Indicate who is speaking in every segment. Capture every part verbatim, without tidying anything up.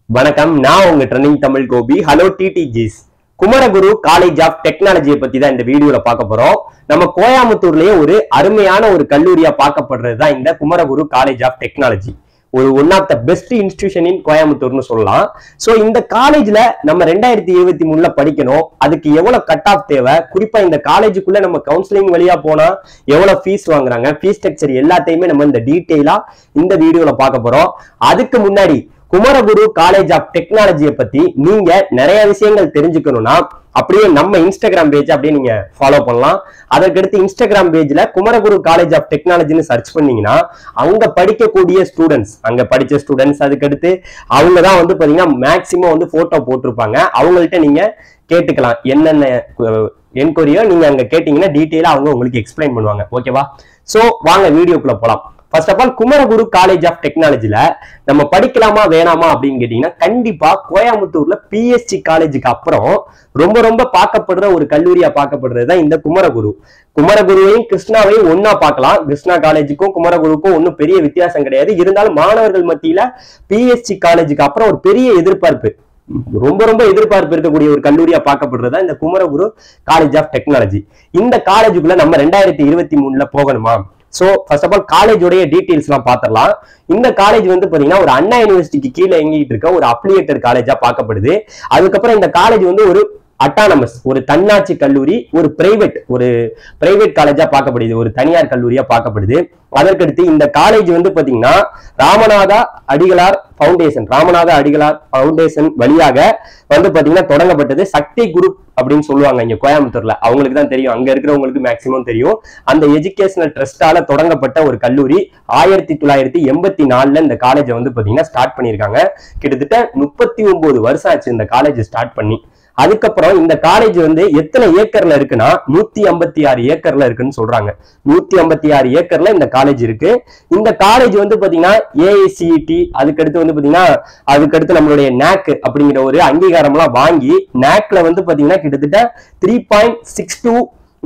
Speaker 1: வணக்கம், நான் உங்க trending Tamil Gopi. Hello T T Gs. Kumaraguru college of டெக்னாலஜியை பத்தி தான் இந்த வீடியோல பார்க்க போறோம். நம்ம கோயம்புத்தூர்லயே ஒரு அருமையான ஒரு கல்லூரியா பார்க்கப்படுறது தான் இந்த குமரகுரு காலேஜ் ஆஃப் டெக்னாலஜி. ஒரு one of the best institution in கோயம்புத்தூர்னு சொல்லலாம். சோ இந்த காலேஜ்ல நம்ம ரெண்டாயிரத்தி இருபத்தி மூணுல படிக்கணும். அதுக்கு எவ்வளவு கட் ஆஃப் தேவை, குறிப்பா இந்த காலேஜுக்குள்ள நம்ம கவுன்சிலிங் வழியா போனா எவ்வளவு ஃபீஸ் வாங்குறாங்க, ஃபீஸ் ஸ்ட்ரக்சர் எல்லாத்தையுமே நம்ம இந்த டீட்டெயிலா இந்த வீடியோல பார்க்க போறோம். அதுக்கு முன்னாடி குமரகுரு காலேஜ் ஆஃப் டெக்னாலஜியை பத்தி நீங்க நிறைய விஷயங்கள் தெரிஞ்சுக்கணும்னா அப்படியே நம்ம இன்ஸ்டாகிராம் பேஜ் அப்படியே நீங்க ஃபாலோ பண்ணலாம். அதற்கடுத்து இன்ஸ்டாகிராம் பேஜ்ல குமரகுரு காலேஜ் ஆஃப் டெக்னாலஜின்னு சர்ச் பண்ணீங்கன்னா அங்க படிக்கக்கூடிய ஸ்டூடெண்ட்ஸ், அங்க படிச்ச ஸ்டூடெண்ட்ஸ், அதுக்கடுத்து அவங்க தான் வந்து பாத்தீங்கன்னா மேக்சிமம் வந்து போட்டோ போட்டிருப்பாங்க. அவங்கள்ட்ட நீங்க கேட்டுக்கலாம், என்னென்ன என்கொயரியோ நீங்க அங்க கேட்டீங்கன்னா டீட்டெயிலா அவங்க உங்களுக்கு எக்ஸ்பிளைன் பண்ணுவாங்க. ஓகேவா? சோ வாங்க வீடியோக்குள்ள போலாம். First of all Kumaraguru college of டெக்னாலஜில நம்ம படிக்கலாமா வேணாமா அப்படின்னு கேட்டீங்கன்னா கண்டிப்பா கோயம்புத்தூர்ல பிஎஸ்சி காலேஜுக்கு அப்புறம் ரொம்ப ரொம்ப பார்க்கப்படுற ஒரு கல்லூரியா பார்க்கப்படுறது தான் இந்த குமரகுரு. குமரகுருவையும் கிருஷ்ணாவையும் ஒன்னா பார்க்கலாம். கிருஷ்ணா காலேஜுக்கும் குமரகுருக்கும் ஒன்னும் பெரிய வித்தியாசம் கிடையாது. இருந்தாலும் மாணவர்கள் மத்தியில பிஎஸ்சி காலேஜுக்கு அப்புறம் ஒரு பெரிய எதிர்பார்ப்பு, ரொம்ப ரொம்ப எதிர்பார்ப்பு இருக்கக்கூடிய ஒரு கல்லூரியா பார்க்கப்படுறதா இந்த குமரகுரு காலேஜ் ஆஃப் டெக்னாலஜி. இந்த காலேஜுக்குள்ள நம்ம ரெண்டாயிரத்தி இருபத்தி மூணுல போகணுமா? சோ ஃபர்ஸ்ட் ஆஃப் ஆல் காலேஜோடைய டீடைல்ஸ் எல்லாம் பாத்திரலாம். இந்த காலேஜ் வந்து பாத்தீங்கன்னா ஒரு அண்ணா யூனிவர்சிட்டிக்கு கீழே இயங்கிட்டு இருக்க ஒரு அப்ளிகேட்டட் காலேஜா பார்க்கப்படுது. அதுக்கப்புறம் இந்த காலேஜ் வந்து ஒரு அட்டானமஸ், ஒரு தன்னாட்சி கல்லூரி, ஒரு பிரைவேட் ஒரு பிரைவேட் காலேஜா பார்க்கப்படுது, ஒரு தனியார் கல்லூரியா பார்க்கப்படுது. அதற்கடுத்து இந்த காலேஜ் வந்து பாத்தீங்கன்னா ராமநாதா அடிகளார் பவுண்டேஷன் ராமநாதா அடிகளார் பவுண்டேஷன் வழியாக வந்து பாத்தீங்கன்னா தொடங்கப்பட்டது. சக்தி குரூப் அப்படின்னு சொல்லுவாங்க இங்க கோயம்புத்தூர்ல, அவங்களுக்கு தான் தெரியும், அங்க இருக்கிறவங்களுக்கு மேக்சிமம் தெரியும். அந்த எஜுகேஷனல் ட்ரஸ்டால தொடங்கப்பட்ட ஒரு கல்லூரி. ஆயிரத்தி தொள்ளாயிரத்தி எண்பத்தி நாலுல இந்த காலேஜை வந்து பாத்தீங்கன்னா ஸ்டார்ட் பண்ணியிருக்காங்க. கிட்டத்தட்ட முப்பத்தி ஒன்பது வருஷம் ஆச்சு இந்த காலேஜ் ஸ்டார்ட் பண்ணி. அதுக்கப்புறம் இந்த காலேஜ் வந்து எத்தனை ஏக்கர்ல இருக்குன்னா நூத்தி ஐம்பத்தி ஆறு ஏக்கர்ல இருக்குன்னு சொல்றாங்க. நூத்தி ஐம்பத்தி ஆறு ஏக்கர்ல இந்த காலேஜ் இருக்கு. இந்த காலேஜ் வந்து பாத்தீங்கன்னா ஏ ஐ சி டி அதுக்கடுத்து வந்து பாத்தீங்கன்னா அதுக்கடுத்து நம்மளுடைய நாக் அப்படிங்கிற ஒரு அங்கீகாரம் எல்லாம் வாங்கி நாக்ல வந்து பாத்தீங்கன்னா கிட்டத்தட்ட three point six two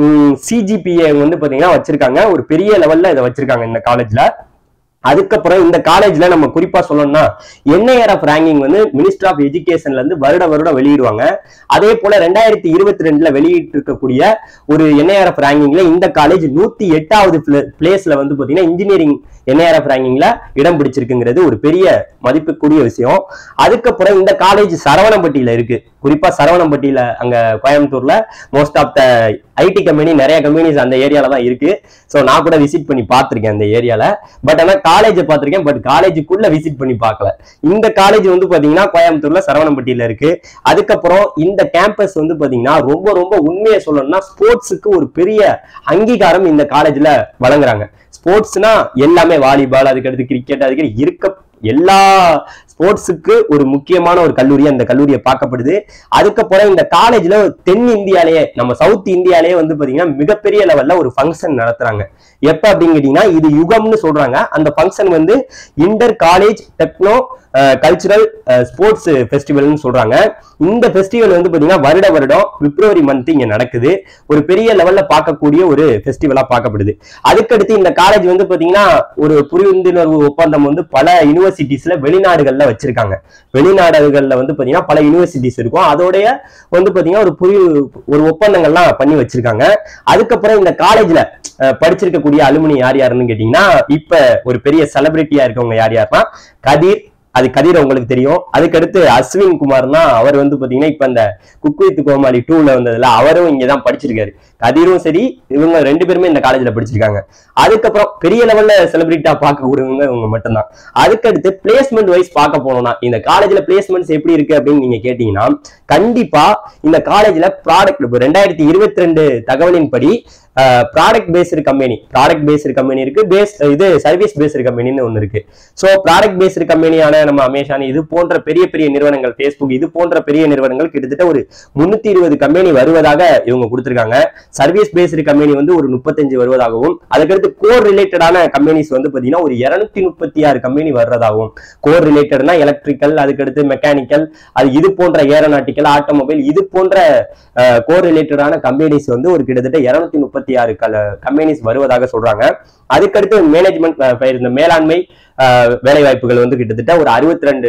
Speaker 1: CGPA வந்து பாத்தீங்கன்னா வச்சிருக்காங்க. ஒரு பெரிய லெவல்ல இதை வச்சிருக்காங்க இந்த காலேஜ்ல. அதுக்கப்புறம் இந்த காலேஜ்ல நம்ம குறிப்பா சொல்லணும்னா N I R F ranking வந்து மினிஸ்டர் ஆஃப் எஜுகேஷன்ல இருந்து வருட வருடம் வெளியிடுவாங்க. அதே போல ரெண்டாயிரத்தி இருபத்தி ரெண்டுல வெளியிட்டு இருக்கக்கூடிய ஒரு என் ஐ ஆர் எஃப் ரேங்கிங்ல இந்த காலேஜ் நூத்தி எட்டாவது பிளேஸ்ல வந்து பாத்தீங்கன்னா engineering N I R F ரேங்கிங்ல இடம் பிடிச்சிருக்குங்கிறது ஒரு பெரிய மதிப்புக்குரிய விஷயம். அதுக்கப்புறம் இந்த காலேஜ் சரவணம்பட்டியில இருக்கு. குறிப்பா சரவணம்பட்டியில அங்க கோயம்புத்தூர்ல most of the IT company, நிறைய கம்பெனிஸ் அந்த ஏரியால தான் இருக்கு. சோ நான் கூட விசிட் பண்ணி பார்த்திருக்கேன் அந்த ஏரியால. பட் ஆனா காலேஜ் பார்த்திருக்கேன், பட் காலேஜுக்குள்ள விசிட் பண்ணி பார்க்கல. இந்த காலேஜ் வந்து பாத்தீங்கன்னா கோயம்புத்தூர்ல சரவணம்பட்டியில இருக்கு. அதுக்கப்புறம் இந்த கேம்பஸ் வந்து பாத்தீங்கன்னா ரொம்ப ரொம்ப உண்மையை சொல்லணும்னா ஸ்போர்ட்ஸுக்கு ஒரு பெரிய அங்கீகாரம் இந்த காலேஜ்ல வழங்குறாங்க. ஸ்போர்ட்ஸ்னா எல்லாமே, வாலிபால், அதுக்கடுத்து கிரிக்கெட், அதுக்கு இருக்க எல்லா ஸ்போர்ட்ஸுக்கு ஒரு முக்கியமான ஒரு கல்லூரியா இந்த கல்லூரியை பார்க்கப்படுது. அதுக்கப்புறம் இந்த காலேஜ்ல தென் இந்தியாலேயே, நம்ம சவுத் இந்தியாலேயே வந்து பாத்தீங்கன்னா மிகப்பெரிய லெவல்ல ஒரு ஃபங்க்ஷன் நடத்துறாங்க. எப்ப அப்படின்னு கேட்டீங்கன்னா இது யுகம்னு சொல்றாங்க. அந்த ஃபங்க்ஷன் வந்து inter college techno cultural sports ஃபெஸ்டிவல்னு சொல்றாங்க. இந்த ஃபெஸ்டிவல் வந்து பாத்தீங்கன்னா வருட வருடம் பிப்ரவரி மந்த் இங்க நடக்குது. ஒரு பெரிய லெவல்ல பார்க்கக்கூடிய ஒரு ஃபெஸ்டிவலா பார்க்கப்படுது. அதுக்கடுத்து இந்த காலேஜ் வந்து பாத்தீங்கன்னா ஒரு புரிந்துணர்வு ஒப்பந்தம் வந்து பல யூனிவர்சிட்டிஸ்ல வெளிநாடுகள்ல வச்சிருக்காங்க. வெளிநாடுகள்ல வந்து பாத்தீங்கன்னா பல யூனிவர்சிட்டிஸ் இருக்கும். அதோடைய வந்து பாத்தீங்கன்னா ஒரு புரி ஒரு ஒப்பந்தங்கள்லாம் பண்ணி வச்சிருக்காங்க. அதுக்கப்புறம் இந்த காலேஜ்ல படிச்சிருக்கக்கூடிய அலுமினி யார் யாருன்னு கேட்டீங்கன்னா இப்ப ஒரு பெரிய செலிபிரிட்டியா இருக்கவங்க யார் யாருன்னா கதிர், அது கதிர் உங்களுக்கு தெரியும். அதுக்கடுத்து அஸ்வின் குமார்னா அவர் வந்து பாத்தீங்கன்னா இப்ப இந்த குக் வித் கோமாளி டூல வந்ததுல அவரும் இங்கதான் படிச்சிருக்காரு. கதிரும் சரி, இவங்க ரெண்டு பேருமே இந்த காலேஜ்ல படிச்சிருக்காங்க. அதுக்கப்புறம் பெரிய லெவல்ல செலிபிரிட்டா பார்க்கக்கூடியவங்க இவங்க மட்டும்தான். அதுக்கடுத்து பிளேஸ்மெண்ட் வைஸ் பார்க்க போனோம்னா இந்த காலேஜ்ல பிளேஸ்மெண்ட்ஸ் எப்படி இருக்கு அப்படின்னு நீங்க கேட்டீங்கன்னா கண்டிப்பா இந்த காலேஜ்ல ப்ராடக்ட் ரெண்டாயிரத்தி இருபத்தி ரெண்டு தகவலின் படி product based company product based company இருக்கு, பேஸ் இது சர்வீஸ் பேஸ்டு கம்பெனின்னு ஒன்று இருக்கு. ஸோ ப்ராடக்ட் பேஸ்டு கம்பெனியான நம்ம அமேசான் இது போன்ற பெரிய பெரிய நிறுவனங்கள், ஃபேஸ்புக் இது போன்ற பெரிய நிறுவனங்கள் கிட்டத்தட்ட ஒரு முன்னூத்தி இருபது கம்பெனி வருவதாக இவங்க கொடுத்திருக்காங்க. சர்வீஸ் பேஸ்டு கம்பெனி வந்து ஒரு முப்பத்தஞ்சு வருவதாகவும், அதுக்கடுத்து கோர் ரிலேட்டடான கம்பெனிஸ் வந்து பாத்தீங்கன்னா ஒரு இருநூத்தி முப்பத்தி ஆறு கம்பெனி வர்றதாகவும். கோர் ரிலேட்டட்னா எலக்ட்ரிக்கல், அதுக்கடுத்து மெக்கானிக்கல், அது இது போன்ற ஏரோநாட்டிக்கல், ஆட்டோமொபைல் இது போன்ற கோர் ரிலேட்டடான கம்பெனிஸ் வந்து ஒரு கிட்டத்தட்ட இருநூத்தி முப்பத்தி ஆறு கம்பெனிஸ் வருவதாக சொல்றாங்க. அதுக்கடுத்து மேனேஜ்மெண்ட், இந்த மேலாண்மை வேலை வாய்ப்புகள் வந்து கிட்டத்தட்ட ஒரு அறுபத்தி ரெண்டு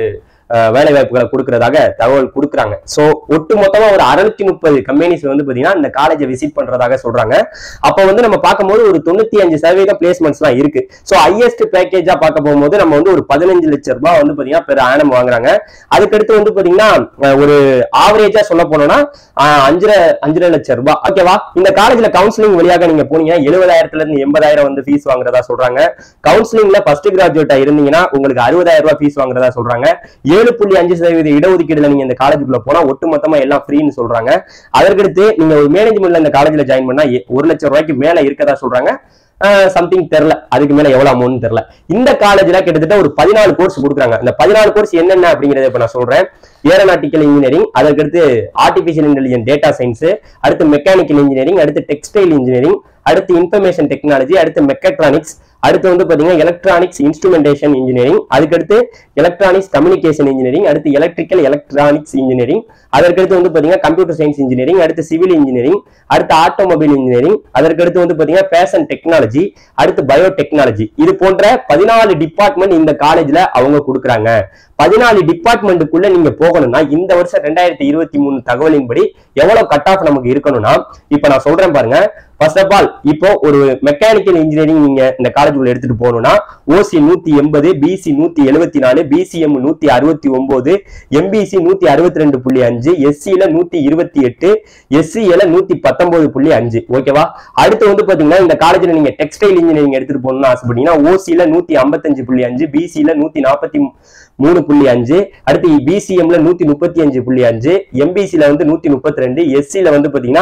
Speaker 1: வேலை வாய்ப்புகளை கொடுக்கறதாக தகவல் கொடுக்குறாங்க. சோ ஒட்டு மொத்தமா ஒரு அறுநூத்தி முப்பது கம்பெனிஸ் வந்து பாத்தீங்கன்னா இந்த காலேஜை விசிட் பண்றதாக சொல்றாங்க. அப்ப வந்து நம்ம பார்க்கும்போது ஒரு தொண்ணூத்தி அஞ்சு சதவீதம் பிளேஸ்மெண்ட்ஸ் தான் இருக்கு. சோ ஹையஸ்ட் பேக்கேஜா பார்க்க போகும்போது நம்ம வந்து ஒரு பதினஞ்சு லட்சம் ரூபாய் வந்து பாத்தீங்கன்னா பெர் ஆனம் வாங்குறாங்க. அதுக்கடுத்து வந்து பாத்தீங்கன்னா ஒரு ஆவரேஜா சொல்ல போனோம்னா அஞ்சரை அஞ்சரை லட்சம் ரூபாய். ஓகேவா? இந்த காலேஜ்ல கவுன்சிலிங் வழியாக நீங்க போனீங்கன்னா எழுபதாயிரத்துல இருந்து எண்பதாயிரம் வந்து ஃபீஸ் வாங்குறதா சொல்றாங்க. கவுன்சிலிங்ல ஃபர்ஸ்ட் கிராஜுவேட்டா இருந்தீங்கன்னா உங்களுக்கு அறுபதாயிரம் ரூபாய் ஃபீஸ் வாங்குறதா சொல்றாங்க. ஏழு புள்ளி அஞ்சு சதவீத இடஒதுக்கீடுல நீங்க இந்த காலேஜுக்குள்ள போனா ஒட்டு மொத்தமா எல்லாம் ஃப்ரீன்னு சொல்றாங்க. அதற்கடுத்து நீங்க ஒரு மேனேஜ்மெண்ட்ல இந்த காலேஜ்ல ஜாயின் பண்ணா ஒரு லட்சம் ரூபாய்க்கு மேல இருக்கதா சொல்றாங்க. சம்திங் தெரியல, அதுக்கு மேல எவ்வளவு அமௌண்ட் தெரியல. இந்த காலேஜ்ல கிட்டத்தட்ட ஒரு பதினாலு கோர்ஸ் கொடுக்குறாங்க. இந்த பதினாலு கோர்ஸ் என்னென்ன அப்படிங்கறத இப்ப நான் சொல்றேன். ஏரோநாட்டிக்கல் இன்ஜினியரிங், அதற்கடுத்து ஆர்டிபிஷியல் இன்டெலிஜென்ஸ் டேட்டா சயின்ஸ், அடுத்து மெக்கானிக்கல் இன்ஜினியரிங், அடுத்து டெக்ஸ்டைல் இன்ஜினியரிங், அடுத்து இன்ஃபர்மேஷன் டெக்னாலஜி, அடுத்து மெக்கட்ரானிக்ஸ், அடுத்து வந்து பாத்தீங்கன்னா எலக்ட்ரானிக்ஸ் இன்ஸ்ட்ருமெண்டேஷன் இன்ஜினியரிங், அதுக்கடுத்து எலக்ட்ரானிக்ஸ் கம்யூனிகேஷன் இன்ஜினியரிங், அடுத்து எலக்ட்ரிக்கல் எலக்ட்ரானிக்ஸ் இன்ஜினியரிங், அதற்கடுத்து வந்து பாத்தீங்கன்னா கம்ப்யூட்டர் சயின்ஸ் இன்ஜினியரிங், அடுத்து சிவில் இன்ஜினியரிங், அடுத்து ஆட்டோமொபைல் இன்ஜினியரிங், அதற்கடுத்து வந்து பாத்தீங்கன்னா ஃபேஷன் டெக்னாலஜி, அடுத்து பயோடெக்னாலஜி. இது போன்ற பதினாலு டிபார்ட்மெண்ட் இந்த காலேஜ்ல அவங்க கொடுக்குறாங்க. பதினாலு டிபார்ட்மெண்ட்டுக்குள்ள நீங்க போகணும்னா இந்த வருஷம் ரெண்டாயிரத்தி இருபத்தி மூணு தகவலின்படி எவ்வளவு கட் ஆஃப் நமக்கு இருக்கணும்னா இப்ப நான் சொல்றேன் பாருங்க. ஃபர்ஸ்ட் ஆஃப் ஆல் இப்போ ஒரு மெக்கானிக்கல் இன்ஜினியரிங் நீங்க இந்த காலேஜுக்குள்ள எடுத்துட்டு போகணும்னா ஓசி நூத்தி எண்பது, பிசி நூத்தி எழுபத்தி நாலு, பிசிஎம் நூத்தி அறுபத்தி ஒன்பது, எம்பிசி நூத்தி அறுபத்தி ரெண்டு புள்ளி அஞ்சு, எஸ்சில நூத்தி இருபத்தி எட்டு, எஸ்சில நூத்தி பத்தொன்பது புள்ளி அஞ்சு. ஓகேவா? அடுத்து வந்து பாத்தீங்கன்னா இந்த காலேஜ்ல நீங்க டெக்ஸ்டைல் இன்ஜினியரிங் எடுத்துட்டு போகணும்னு ஆசைப்பட்டீங்கன்னா ஓசில நூத்தி ஐம்பத்தஞ்சு புள்ளி அஞ்சு, பிசில நூத்தி நாற்பத்தி மூணு புள்ளி அஞ்சு, அடுத்து பிசிஎம்ல நூத்தி முப்பத்தி அஞ்சு புள்ளி அஞ்சு, எம்பிசில வந்து நூத்தி முப்பத்தி ரெண்டு, எஸ்சில வந்து பாத்தீங்கன்னா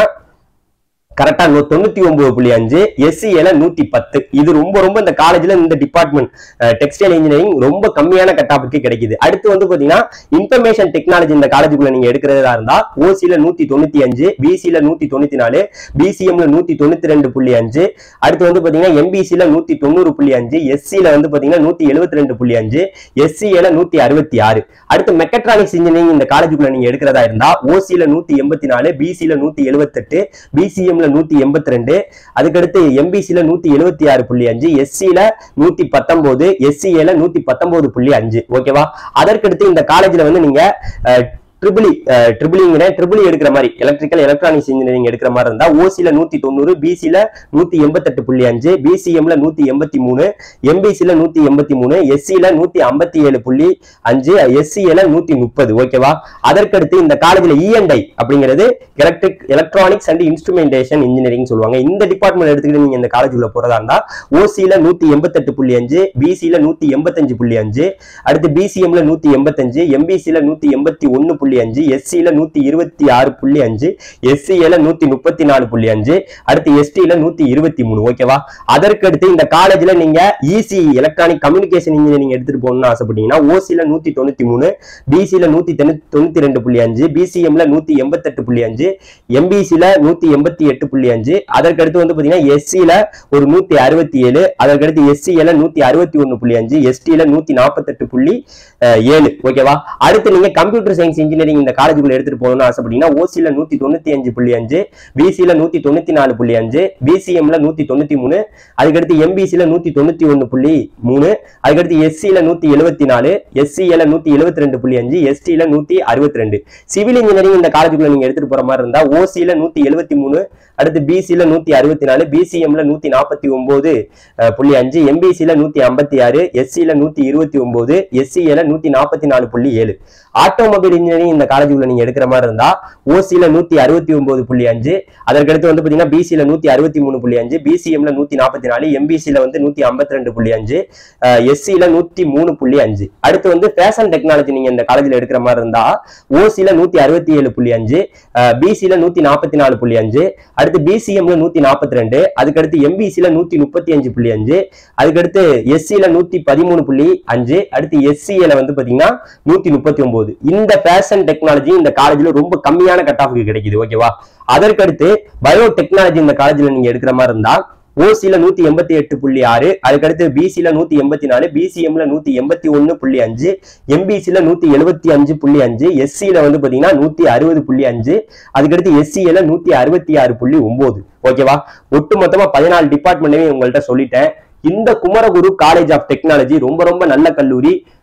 Speaker 1: கரெக்டா தொண்ணூத்தி ஒன்பது புள்ளி அஞ்சு, எஸ்சில நூத்தி பத்து. இது ரொம்ப ரொம்ப இந்த காலேஜ்ல இந்த டிபார்ட்மெண்ட் டெக்ஸ்டைல் இன்ஜினியரிங் ரொம்ப கம்மியான கட்டாப்புக்கு கிடைக்குது. அடுத்து வந்து பாத்தீங்கன்னா இன்ஃபர்மேஷன் டெக்னாலஜி இந்த காலேஜுக்குள்ள நீங்க எடுக்கிறதா இருந்தா ஓசில நூத்தி தொண்ணூத்தி அஞ்சு, பிசில நூத்தி தொண்ணூத்தி நாலு, பிசிஎம்ல நூத்தி தொண்ணூத்தி ரெண்டு புள்ளி அஞ்சு, அடுத்து வந்து பாத்தீங்கன்னா எம்பிசில நூத்தி தொண்ணூறு புள்ளி அஞ்சு, எஸ்சில வந்து பாத்தீங்கன்னா நூத்தி எழுபத்தி ரெண்டு புள்ளி அஞ்சு, எஸ்சில நூத்தி அறுபத்தி ஆறு. அடுத்து மெக்கட்ரானிக்ஸ் இன்ஜினியரிங் இந்த காலேஜுக்குள்ள நீங்க எடுக்கிறதா இருந்தா ஓசில நூத்தி எண்பத்தி நாலு, பிசில நூத்தி எழுபத்தி எட்டு, பிசிஎம்ல நூத்தி எண்பத்தி ரெண்டு, அதுக்கடுத்து எம்பிசில நூத்தி எழுபத்தி ஆறு புள்ளி அஞ்சு, எஸ்சில நூத்தி பத்தொன்பது, எஸ்சில நூத்தி பத்தொன்பது புள்ளி அஞ்சு. ஓகேவா? அதற்கடுத்து இந்த காலேஜ்ல வந்து நீங்க ட்ரிபிளி ட்ரிபிளிங்கிற ட்ரிபிளி எடுக்கிற மாதிரி எலக்ட்ரிக்கல் எலக்ட்ரானிக்ஸ் இன்ஜினியரிங் எடுக்கிற மாதிரி இருந்தா ஓசில நூத்தி தொண்ணூறு, பிசில நூத்தி எண்பத்தி எட்டு புள்ளி அஞ்சு, பிசிஎம்ல நூத்தி எண்பத்தி மூணு, எம்பிசில நூத்தி எண்பத்தி மூணு, எஸ்சில நூத்தி ஐம்பத்தி ஏழு புள்ளி அஞ்சு, எஸ்சில நூத்தி முப்பது. ஓகேவா? அதற்கடுத்து இந்த காலேஜ்ல இஎன்ஐ அப்படிங்கிறது electric electronics and instrumentation engineering சொல்லுவாங்க. இந்த டிபார்ட்மெண்ட் எடுத்துக்கிட்டு நீங்க இந்த காலேஜுக்குள்ள போறதா இருந்தா ஓசில நூத்தி எண்பத்தி எட்டு புள்ளி அஞ்சு, பிசில நூத்தி எண்பத்தஞ்சு புள்ளி அஞ்சு, அடுத்து பிசிஎம்ல நூத்தி எண்பத்தஞ்சு, எம்பிசில நூத்தி எண்பத்தி ஒன்னு புள்ளி அஞ்சு, எஸ்சில நூத்தி இருபத்தி ஆறு புள்ளி அஞ்சு, எஸ்சில நூத்தி முப்பத்தி நாலு புள்ளி அஞ்சு, அடுத்து எஸ்டில நூத்தி இருபத்தி மூணு. ஓகேவா? அதற்கடுத்து இந்த காலேஜ்ல நீங்க இசி எலக்ட்ரானிக் கம்யூனிகேஷன் இன்ஜினியரிங் எடுத்துட்டு போகணும்னு ஆசைப்பட்டீங்கன்னா ஓசில நூத்தி தொண்ணூத்தி மூணு, பிசில நூத்தி தொண்ணூத்தி ரெண்டு புள்ளி அஞ்சு, பிசிஎம்ல நூத்தி எண்பத்தி எட்டு புள்ளி அஞ்சு, எம்பிசில நூத்தி எண்பத்தி எட்டு புள்ளி அஞ்சு, அதற்கடுத்து வந்து பாத்தீங்கன்னா எஸ்சில ஒரு நூத்தி அறுபத்தி ஏழு, அதற்கடுத்து எஸ்சில நூத்தி அறுபத்தி ஒன்னு புள்ளி அஞ்சு, எஸ்டில நூத்தி நாற்பத்தி எட்டு புள்ளி ஏழு. ஓகேவா? அடுத்து நீங்க கம்ப்யூட்டர் சயின்ஸ் இன்ஜினியரிங் இந்த காலேஜுக்குள்ள எடுத்துட்டு போகணும்னு ஆசைப்பட்டீங்கன்னா ஓசில நூத்தி தொண்ணூத்தி அஞ்சு புள்ளி அஞ்சு, பிசில நூத்தி தொண்ணூத்தி நாலு புள்ளி அஞ்சு, பிசிஎம்ல நூத்தி தொண்ணூத்தி மூணு, அதுக்கடுத்து எம்பிசில நூத்தி தொண்ணூத்தி ஒன்னு புள்ளி மூணு, அதுக்கடுத்து எஸ்சில நூத்தி எழுபத்தி நாலு, எஸ்சில நூத்தி எழுபத்தி ரெண்டு புள்ளி அஞ்சு, எஸ்டில நூத்தி அறுபத்தி ரெண்டு. சிவில் இன்ஜினியரிங் இந்த காலேஜுக்குள்ள நீங்க எடுத்துட்டு போற மாதிரி இருந்தா ஓசில நூத்தி எழுபத்தி மூணு, அடுத்து பிசில நூத்தி அறுபத்தி நாலு, பிசிஎம்ல நூத்தி நாற்பத்தி ஒன்பது புள்ளி அஞ்சு, எம்பிசில நூத்தி ஐம்பத்தி ஆறு, எஸ்சில நூத்தி இருபத்தி ஒன்பது, எஸ்சில நூத்தி நாற்பத்தி நாலு புள்ளி ஏழு. ஆட்டோமொபைல் இன்ஜினியரிங் இந்த காலேஜுக்குள்ள நீங்க எடுக்கிற மாதிரி இருந்தா ஓசில நூத்தி அறுபத்தி ஒன்பது புள்ளி அஞ்சு, அதற்கடுத்து வந்து பாத்தீங்கன்னா பிசில நூத்தி அறுபத்தி மூணு புள்ளி அஞ்சு, பிசிஎம்ல நூத்தி நாற்பத்தி நாலு, எம்பிசில வந்து நூத்தி ஐம்பத்தி ரெண்டு புள்ளி அஞ்சு, எஸ்சில நூத்தி மூணு புள்ளி அஞ்சு. அடுத்து வந்து ஃபேஷன் டெக்னாலஜி நீங்க இந்த காலேஜ்ல எடுக்கிற மாதிரி இருந்தா ஓசில நூத்தி அறுபத்தி ஏழு புள்ளி அஞ்சு, பிசில நூத்தி நாற்பத்தி நாலு புள்ளி அஞ்சு, அடுத்து பிசிஎம்ல நூத்தி நாற்பத்தி ரெண்டு, அதுக்கடுத்து எம்பிசில நூத்தி முப்பத்தி அஞ்சு புள்ளி அஞ்சு, அதுக்கடுத்து எஸ்சில நூத்தி பதிமூணு புள்ளி அஞ்சு, அடுத்து எஸ்சில வந்து பாத்தீங்கன்னா நூத்தி முப்பத்தி ஒன்பது. இந்த ஃபேஷன் டெக்னாலஜி இந்த காலேஜ்ல ரொம்ப கம்மியான கட் ஆஃப்க்கு கிடைக்குது. ஓகேவா? அதற்கடுத்து பயோடெக்னாலஜி இந்த காலேஜ்ல நீங்க எடுக்கிற மாதிரி இருந்தா ஓசில நூத்தி எண்பத்தி எட்டு புள்ளி ஆறு, அதுக்கடுத்து பிசில நூத்தி எண்பத்தி நாலு, பிசிஎம்ல நூத்தி எண்பத்தி ஒன்னு புள்ளி அஞ்சு, எம்பிசில நூத்தி எழுபத்தி அஞ்சு புள்ளி அஞ்சு, எஸ்சில வந்து பாத்தீங்கன்னா நூத்தி அறுபது புள்ளி அஞ்சு, அதுக்கடுத்து எஸ்சில நூத்தி அறுபத்தி ஆறு புள்ளி ஒன்பது. ஓகேவா? ஒட்டு மொத்தமா பதினாலு டிபார்ட்மெண்ட்டையும் உங்கள்கிட்ட சொல்லிட்டேன். இந்த குமரகுரு காலேஜ் ஆஃப் டெக்னாலஜி ரொம்ப ரொம்ப நல்ல கல்லூரி.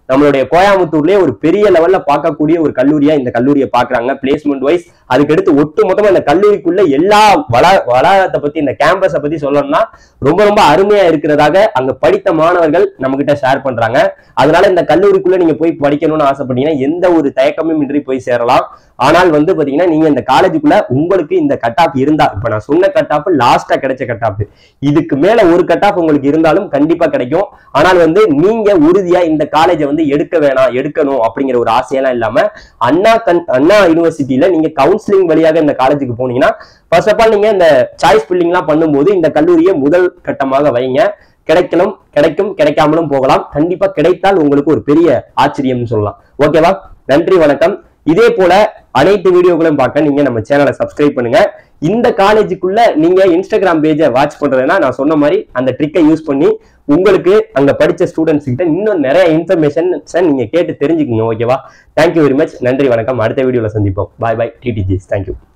Speaker 1: நம்மளுடைய கோயம்புத்தூர்லயே ஒரு பெரிய லெவல்ல பார்க்கக்கூடிய ஒரு கல்லூரியா இந்த கல்லூரியை பாக்குறாங்க பிளேஸ்மெண்ட் வைஸ். அதுக்கடுத்து ஒட்டு மொத்தமா இந்த கல்லூரிக்குள்ள எல்லா வள வளாகத்தை பத்தி இந்த கேம்பஸை பத்தி சொல்லணும்னா ரொம்ப ரொம்ப அருமையா இருக்கிறதாக அங்க படித்த மாணவர்கள் நம்ம கிட்ட ஷேர் பண்றாங்க. அதனால இந்த கல்லூரிக்குள்ள நீங்க போய் படிக்கணும்னு ஆசைப்பட்டீங்கன்னா எந்த ஒரு தயக்கமும் இன்றி போய் சேரலாம். ஆனால் வந்து பாத்தீங்கன்னா நீங்க இந்த காலேஜுக்குள்ள உங்களுக்கு இந்த கட் ஆஃப் இருந்தா, இப்ப நான் சொன்ன கட் ஆஃப் லாஸ்டா கிடைச்ச கட் ஆஃப், இதுக்கு மேல ஒரு கட் ஆஃப் உங்களுக்கு இருந்தாலும் கண்டிப்பா கிடைக்கும். ஆனால் வந்து நீங்க உறுதியா இந்த காலேஜை வந்து எடுக்க வேணாம் எடுக்கணும் அப்படிங்கிற ஒரு ஆசையெல்லாம் இல்லாம அண்ணா கண் அண்ணா யூனிவர்சிட்டியில நீங்க கவுன்சிலிங் வழியாக இந்த காலேஜுக்கு போனீங்கன்னா ஃபர்ஸ்ட் ஆஃப் ஆல் நீங்க இந்த சாய்ஸ் பில்லிங் எல்லாம் பண்ணும்போது இந்த கல்லூரியை முதல் கட்டமாக வைங்க. கிடைக்கணும் கிடைக்கும் கிடைக்காமலும் போகலாம். கண்டிப்பா கிடைத்தால் உங்களுக்கு ஒரு பெரிய ஆச்சரியம்னு சொல்லலாம். ஓகேவா? நன்றி, வணக்கம். இதே போல அனைத்து வீடியோக்களையும் பார்க்க நீங்க நம்ம சேனலை சப்ஸ்கிரைப் பண்ணுங்க. இந்த காலேஜுக்குள்ள நீங்க இன்ஸ்டாகிராம் பேஜை வாட்ச் பண்றதுன்னா நான் சொன்ன மாதிரி அந்த ட்ரிக்கை யூஸ் பண்ணி உங்களுக்கு அங்க படிச்ச ஸ்டூடெண்ட்ஸ் கிட்ட இன்னும் நிறைய இன்ஃபர்மேஷன் நீங்க கேட்டு தெரிஞ்சுக்கோங்க. ஓகேவா? Thank you very much. நன்றி, வணக்கம். அடுத்த வீடியோல சந்திப்போம். Bye bye TTGs. தேங்க்யூ.